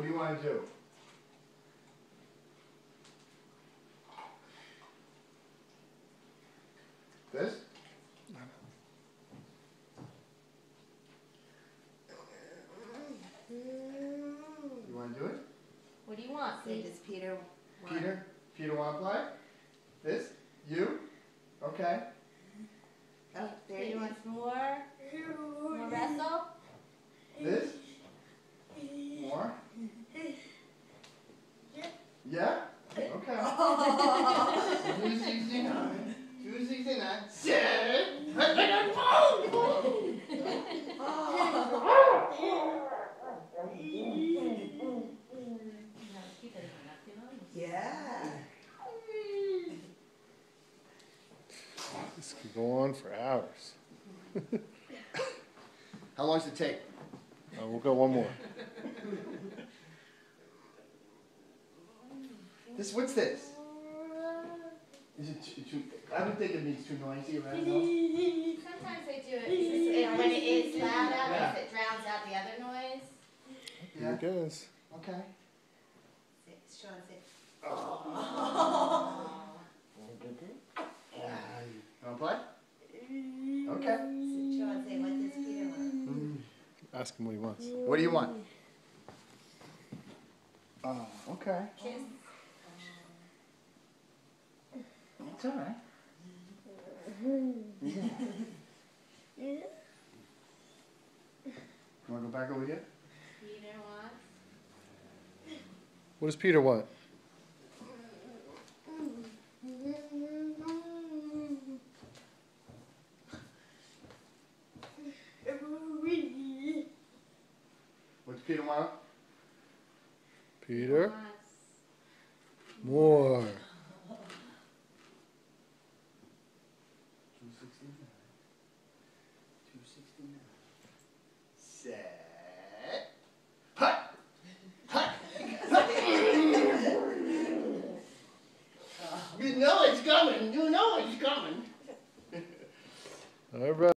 do you want to do? This? You want to do it? What do you want? So does Peter want? Peter want to play? This? You? Okay. Oh, there Peter you wants more? More wrestle? This? More? Yeah? Okay. 269. 269. Sit! Yeah. This could go on for hours. How long does it take? We'll go one more. What's this? Is it too I would think it means too noisy, right? No? Sometimes they do it when it is loud out, Yeah. if it drowns out the other noise. Here it goes. Okay. Sean, sit. You want to play? Okay. Sean, say, what does Peter want? Ask him what he wants. What do you want? Okay. Kiss. It's all right. Yeah. You want to go back over here? Peter wants. What does Peter want? What's Peter want? Peter? Wants. More.